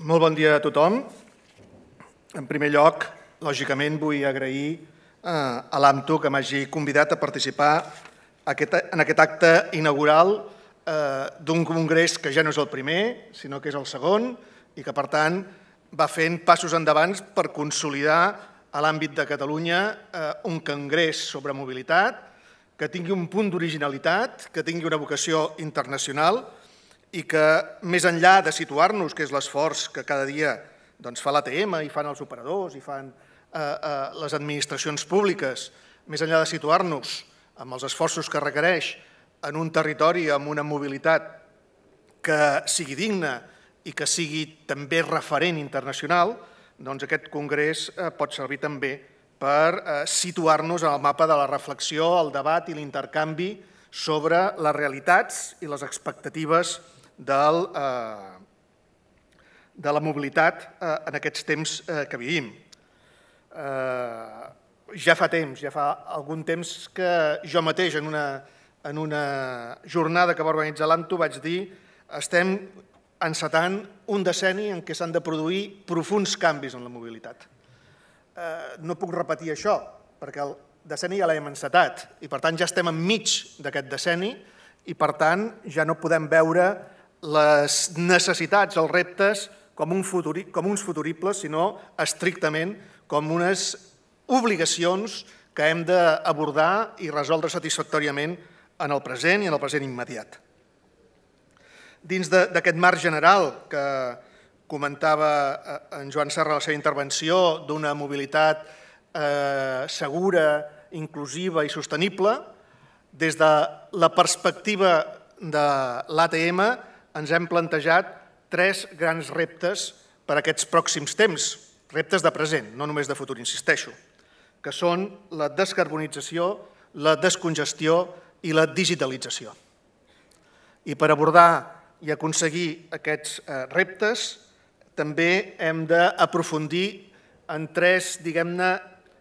Molt bon dia a tothom. En primer lloc, lògicament, vull agrair a l'AMTU que m'hagi convidat a participar en aquest acte inaugural d'un congrés que ja no és el primer, sinó que és el segon i que, per tant, va fent passos endavant per consolidar a l'àmbit de Catalunya un congrés sobre mobilitat que tingui un punt d'originalitat, que tingui una vocació internacional i que, més enllà de situar-nos, que és l'esforç que cada dia fa l'ATM i fan els operadors i fan les administracions públiques, més enllà de situar-nos amb els esforços que requereix en un territori amb una mobilitat que sigui digna i que sigui també referent internacional, doncs aquest congrés pot servir també per situar-nos en el mapa de la reflexió, el debat i l'intercanvi sobre les realitats i les expectatives de la mobilitat en aquests temps que vivim. Ja fa algun temps que jo mateix en una jornada que va organitzar l'AMTU vaig dir estem encetant un decenni en què s'han de produir profunds canvis en la mobilitat. No puc repetir això perquè el decenni ja l'hem encetat i per tant ja estem enmig d'aquest decenni i per tant ja no podem veure les necessitats, els reptes com uns futuribles, sinó estrictament com unes obligacions que hem d'abordar i resoldre satisfactòriament en el present i en el present immediat. Dins d'aquest marc general que comentava en Joan Serra a la seva intervenció d'una mobilitat segura, inclusiva i sostenible, des de la perspectiva de l'ATM ens hem plantejat 3 grans reptes per a aquests pròxims temps, reptes de present, no només de futur, insisteixo, que són la descarbonització, la descongestió i la digitalització. I per abordar i aconseguir aquests reptes també hem d'aprofundir en 3, diguem-ne,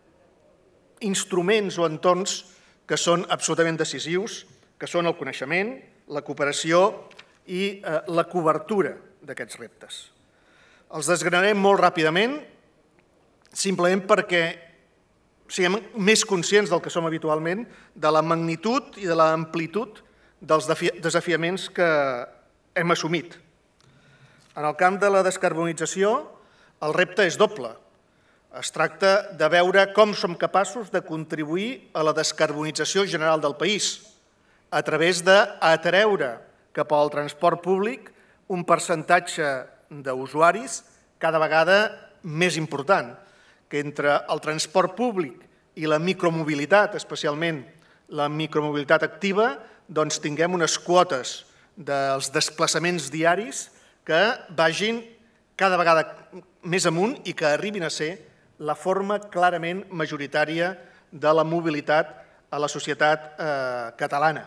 instruments o entorns que són absolutament decisius, que són el coneixement, la cooperació i la cobertura d'aquests reptes. Els desgranarem molt ràpidament, simplement perquè siguem més conscients del que som habitualment, de la magnitud i de l'amplitud dels desafiaments que hem assumit. En el camp de la descarbonització, el repte és doble. Es tracta de veure com som capaços de contribuir a la descarbonització general del país a través d'atreure cap al transport públic un percentatge d'usuaris cada vegada més important, que entre el transport públic i la micromobilitat, especialment la micromobilitat activa, doncs tinguem unes quotes dels desplaçaments diaris que vagin cada vegada més amunt i que arribin a ser la forma clarament majoritària de la mobilitat a la societat catalana.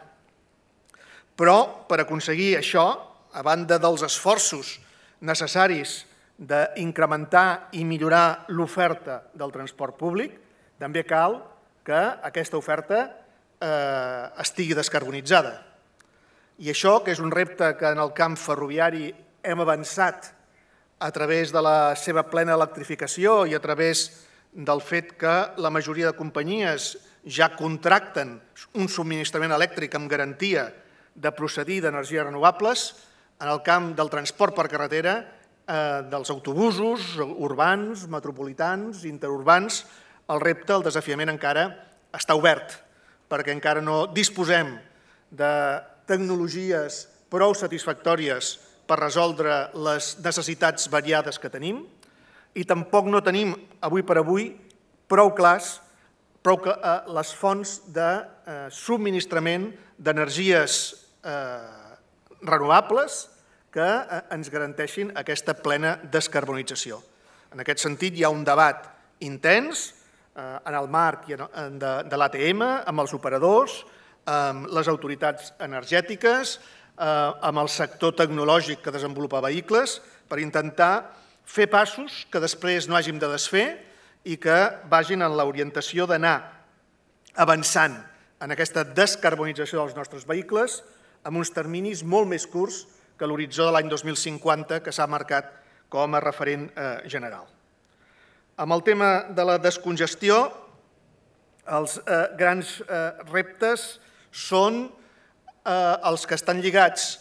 Però, per aconseguir això, a banda dels esforços necessaris d'incrementar i millorar l'oferta del transport públic, també cal que aquesta oferta estigui descarbonitzada. I això, que és un repte que en el camp ferroviari hem avançat a través de la seva plena electrificació i a través del fet que la majoria de companyies ja contracten un subministrament elèctric amb garantia de procedir d'energies renovables, en el camp del transport per carretera, dels autobusos urbans, metropolitans, interurbans, el repte, el desafiament encara està obert, perquè encara no disposem de tecnologies prou satisfactòries per resoldre les necessitats variades que tenim i tampoc no tenim, avui per avui, prou clars les fonts de subministrament d'energies renovables que ens garanteixin aquesta plena descarbonització. En aquest sentit, hi ha un debat intens en el marc de l'ATM, amb els operadors, amb les autoritats energètiques, amb el sector tecnològic que desenvolupa vehicles, per intentar fer passos que després no hàgim de desfer i que vagin en l'orientació d'anar avançant en aquesta descarbonització dels nostres vehicles amb uns terminis molt més curts que l'horitzó de l'any 2050 que s'ha marcat com a referent general. Amb el tema de la descongestió, els grans reptes són els que estan lligats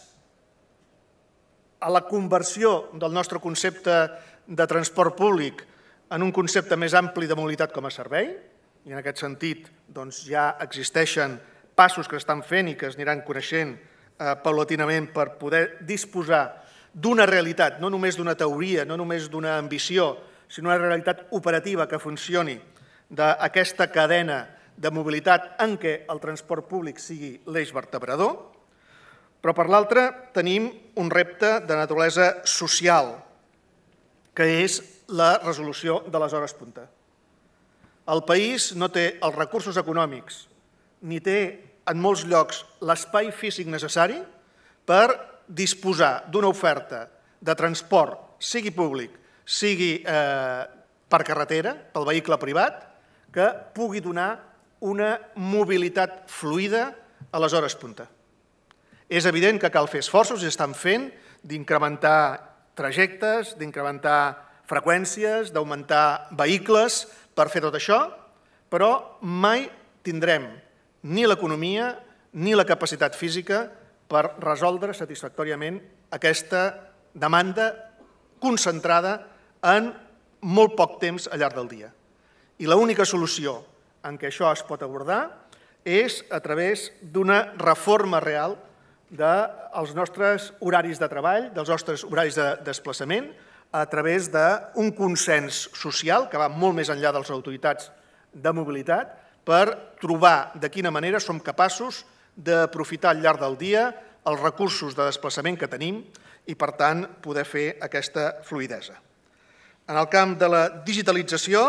a la conversió del nostre concepte de transport públic en un concepte més ampli de mobilitat com a servei, i en aquest sentit ja existeixen passos que s'estan fent i que es aniran coneixent paulatinament per poder disposar d'una realitat, no només d'una teoria, no només d'una ambició, sinó una realitat operativa que funcioni d'aquesta cadena de mobilitat en què el transport públic sigui l'eix vertebrador, però per l'altra tenim un repte de naturalesa social, que és la resolució de les hores punta. El país no té els recursos econòmics ni té en molts llocs l'espai físic necessari per disposar d'una oferta de transport, sigui públic, sigui per carretera, pel vehicle privat, que pugui donar una mobilitat fluida a les hores punta. És evident que cal fer esforços, i estan fent, d'incrementar trajectes, d'incrementar freqüències, d'augmentar vehicles per fer tot això, però mai tindrem ni l'economia ni la capacitat física per resoldre satisfactòriament aquesta demanda concentrada en molt poc temps al llarg del dia. I l'única solució en què això es pot abordar és a través d'una reforma real dels nostres horaris de treball, dels nostres horaris de desplaçament, a través d'un consens social que va molt més enllà de les autoritats de mobilitat per trobar de quina manera som capaços d'aprofitar al llarg del dia els recursos de desplaçament que tenim i, per tant, poder fer aquesta fluïdesa. En el camp de la digitalització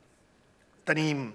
tenim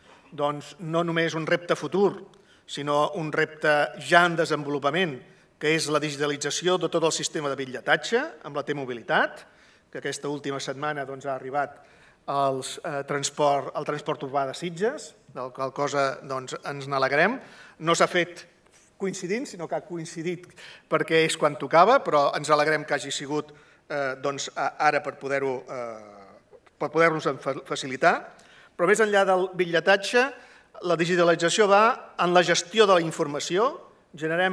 no només un repte futur, sinó un repte ja en desenvolupament, que és la digitalització de tot el sistema de bitlletatge amb la T-mobilitat, que aquesta última setmana ha arribat al transport urbà de Sitges, del qual cosa ens n'alegrem. No s'ha fet coincidint, sinó que ha coincidit perquè és quan tocava, però ens alegrem que hagi sigut ara per poder-nos facilitar. Però més enllà del bitlletatge, la digitalització va en la gestió de la informació, generem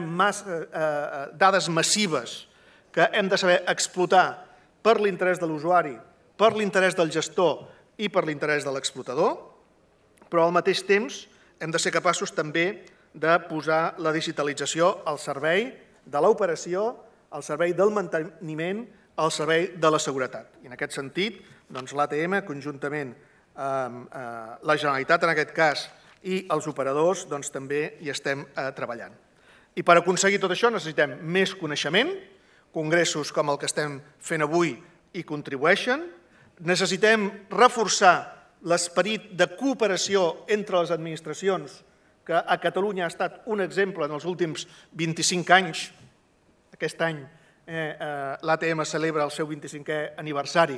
dades massives que hem de saber explotar per l'interès de l'usuari, per l'interès del gestor i per l'interès de l'explotador, però al mateix temps hem de ser capaços també de posar la digitalització al servei de l'operació, al servei del manteniment, al servei de la seguretat. I en aquest sentit, l'ATM, conjuntament amb la Generalitat, en aquest cas, i els operadors, també hi estem treballant. I per aconseguir tot això necessitem més coneixement, congressos com el que estem fent avui hi contribueixen, necessitem reforçar l'esperit de cooperació entre les administracions, que a Catalunya ha estat un exemple en els últims 25 anys. Aquest any l'ATM celebra el seu 25è aniversari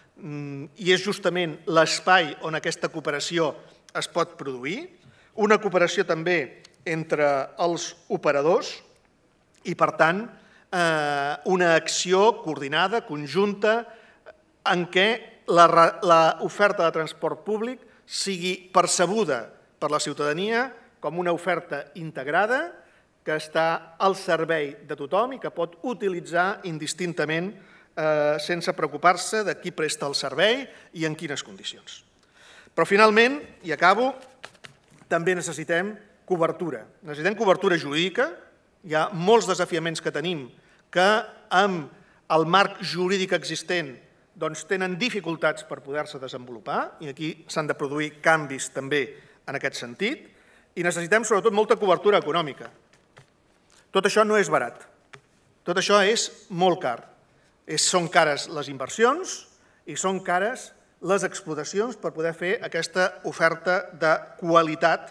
i és justament l'espai on aquesta cooperació es pot produir, una cooperació també entre els operadors i, per tant, una acció coordinada, conjunta, en què l'oferta de transport públic sigui percebuda per la ciutadania com una oferta integrada que està al servei de tothom i que pot utilitzar indistintament sense preocupar-se de qui presta el servei i en quines condicions. Però finalment, i acabo, també necessitem cobertura. Necessitem cobertura jurídica. Hi ha molts desafiaments que tenim que amb el marc jurídic existent tenen dificultats per poder-se desenvolupar i aquí s'han de produir canvis també en aquest sentit i necessitem sobretot molta cobertura econòmica. Tot això no és barat. Tot això és molt car. Són cares les inversions i són cares les explotacions per poder fer aquesta oferta de qualitat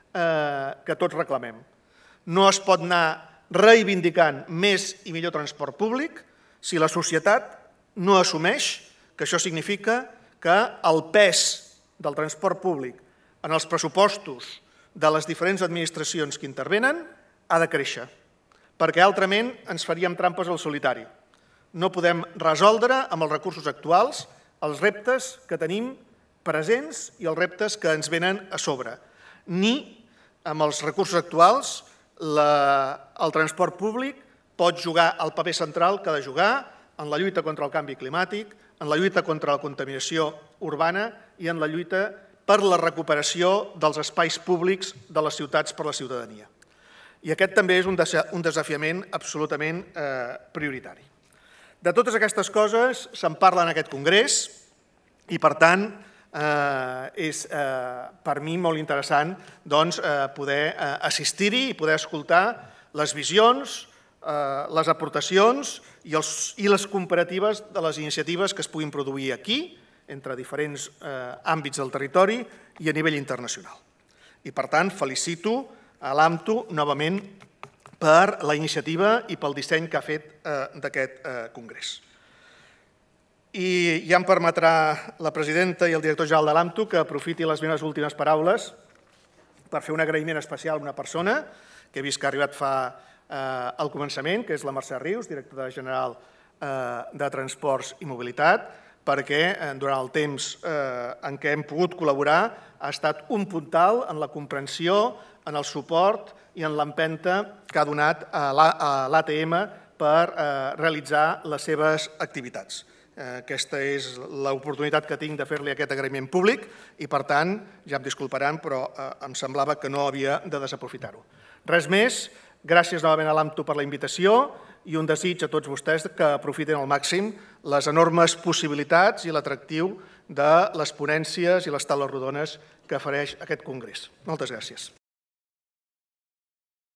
que tots reclamem. No es pot anar reivindicant més i millor transport públic si la societat no assumeix que això significa que el pes del transport públic en els pressupostos de les diferents administracions que intervenen ha de créixer, perquè altrament ens faríem trampes al solitari. No podem resoldre amb els recursos actuals els reptes que tenim presents i els reptes que ens venen a sobre. Ni amb els recursos actuals el transport públic pot jugar el paper central que ha de jugar en la lluita contra el canvi climàtic, en la lluita contra la contaminació urbana i en la lluita per la recuperació dels espais públics de les ciutats per a la ciutadania. I aquest també és un desafiament absolutament prioritari. De totes aquestes coses se'n parla en aquest congrés i, per tant, és per mi molt interessant poder assistir-hi i poder escoltar les visions, les aportacions i les comparatives de les iniciatives que es puguin produir aquí, entre diferents àmbits del territori i a nivell internacional. I, per tant, felicito a l'AMTU novament per la iniciativa i pel disseny que ha fet d'aquest congrés. I ja em permetrà la presidenta i el director general de l'AMTU que aprofiti les meves últimes paraules per fer un agraïment especial a una persona que he vist que ha arribat al començament, que és la Mercè Rius, directora general de Transports i Mobilitat, perquè durant el temps en què hem pogut col·laborar ha estat un puntal en la comprensió, en el suport i en l'empenta que ha donat a l'ATM per realitzar les seves activitats. Aquesta és l'oportunitat que tinc de fer-li aquest agraïment públic i, per tant, ja em disculparan, però em semblava que no havia de desaprofitar-ho. Res més, gràcies novament a l'AMTU per la invitació i un desig a tots vostès que aprofiten al màxim les enormes possibilitats i l'atractiu de les ponències i les taules rodones que ofereix aquest congrés. Moltes gràcies.